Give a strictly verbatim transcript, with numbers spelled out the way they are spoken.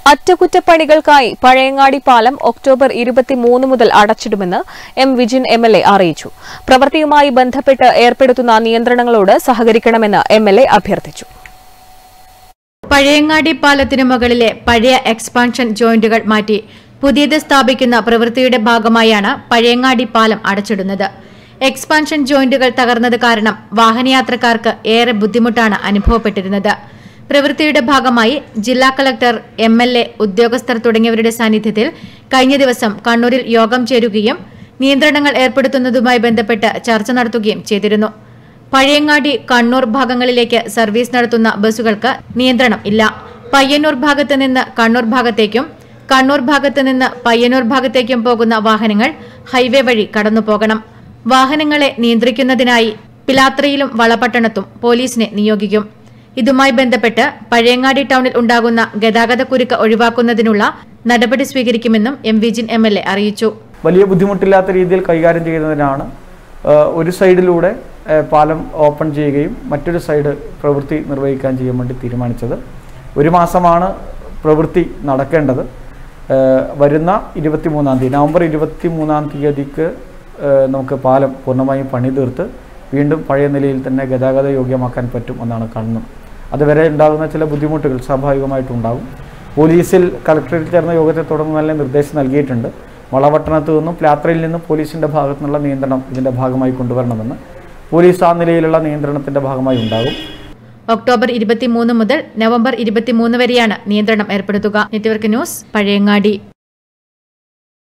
അറ്റകുറ്റപ്പണികൾക്കായി പഴയങ്ങാടി പാലം ഒക്ടോബർ ഇരുപത്തിമൂന്ന് മുതൽ അടച്ചിടുമെന്ന് M Vijin M L A അറിയിച്ചു. പ്രവൃത്തിയുമായി ബന്ധപ്പെട്ട് ഏർപ്പെടുത്തുന്ന നിയന്ത്രണങ്ങളോട് സഹകരിക്കണമെന്ന് എം എൽ എ അഭ്യർത്ഥിച്ചു. പഴയങ്ങാടി പാലത്തിനു മുകളിലെ പഴയ എക്സ്പാൻഷൻ ജോയിന്റുകൾ മാറ്റി പുതിയത് സ്ഥാപിക്കുന്ന പ്രവൃത്തിയുടെ ഭാഗമായാണ് പഴയങ്ങാടി പാലം അടച്ചിടുന്നത്. എക്സ്പാൻഷൻ ജോയിന്റുകൾ തകർന്നത് കാരണം വാഹനയാത്രക്കാർക്ക് ഏറെ ബുദ്ധിമുട്ടാണ് അനുഭവപ്പെട്ടിരുന്നത്. പ്രവൃത്തിയുടെ ഭാഗമായി ജില്ലാ കളക്ടർ, എം എൽ എ, ഉദ്യോഗസ്ഥർ തുടങ്ങിയവരുടെ സാന്നിധ്യത്തിൽ കഴിഞ്ഞ ദിവസം കണ്ണൂരിൽ യോഗം ചേരുകയും നിയന്ത്രണങ്ങൾ ഏർപ്പെടുത്തുന്നതുമായി ബന്ധപ്പെട്ട് ചർച്ച നടത്തുകയും ചെയ്തിരുന്നു. പഴയങ്ങാടി, കണ്ണൂർ ഭാഗങ്ങളിലേക്ക് സർവീസ് നടത്തുന്ന ബസ്സുകൾക്ക് നിയന്ത്രണം ഇല്ല. പയ്യന്നൂർ ഭാഗത്ത് നിന്ന് കണ്ണൂർ ഭാഗത്തേക്കും കണ്ണൂർ ഭാഗത്ത് നിന്ന് പയ്യന്നൂർ ഭാഗത്തേക്കും പോകുന്ന വാഹനങ്ങൾ ഹൈവേ വഴി കടന്നുപോകണം. വാഹനങ്ങളെ നിയന്ത്രിക്കുന്നതിനായി പിലാത്രയിലും വളപട്ടണത്തും പോലീസിനെ നിയോഗിക്കും. ഇതുമായി ബന്ധപ്പെട്ട് പഴയങ്ങാടി ടൗണിൽ ഉണ്ടാകുന്ന ഗതാഗതക്കുരുക്ക് ഒഴിവാക്കുന്നതിനുള്ള നടപടി സ്വീകരിക്കുമെന്നും M Vijin M L A അറിയിച്ചു. വലിയ ബുദ്ധിമുട്ടില്ലാത്ത രീതിയിൽ കൈകാര്യം ചെയ്യുന്നതിനാണ് ഒരു സൈഡിലൂടെ പാലം ഓപ്പൺ ചെയ്യുകയും മറ്റൊരു സൈഡ് പ്രവൃത്തി നിർവഹിക്കാൻ ചെയ്യാൻ വേണ്ടി തീരുമാനിച്ചത്. ഒരു മാസമാണ് പ്രവൃത്തി നടക്കേണ്ടത്. വരുന്ന ഇരുപത്തിമൂന്നാം തീയതി നവംബർ ഇരുപത്തി മൂന്നാം തീയതിക്ക് നമുക്ക് പാലം പൂർണ്ണമായും പണി തീർത്ത് വീണ്ടും പഴയ നിലയിൽ തന്നെ ഗതാഗത യോഗ്യമാക്കാൻ പറ്റും എന്നാണ് കാണുന്നത്. അതുവരെ ഉണ്ടാകുന്ന ചില ബുദ്ധിമുട്ടുകൾ സ്വാഭാവികമായിട്ടുണ്ടാകും. പോലീസിൽ കളക്ടറേറ്റിൽ ചേർന്ന യോഗത്തെ തുടർന്ന് നല്ല നിർദ്ദേശം നൽകിയിട്ടുണ്ട്. വളപട്ടണത്തു നിന്നും പ്ലാത്രയിൽ നിന്നും പോലീസിൻ്റെ ഭാഗത്തു നിന്നുള്ള നിയന്ത്രണം ഇതിൻ്റെ ഭാഗമായി കൊണ്ടുവരണമെന്ന്. പോലീസ് ആ നിലയിലുള്ള നിയന്ത്രണത്തിൻ്റെ ഭാഗമായി ഉണ്ടാകും. ഒക്ടോബർ ഇരുപത്തിമൂന്ന് മുതൽ നവംബർ ഇരുപത്തിമൂന്ന് വരെയാണ് നിയന്ത്രണം ഏർപ്പെടുത്തുക. Network news, Pazhayangadi.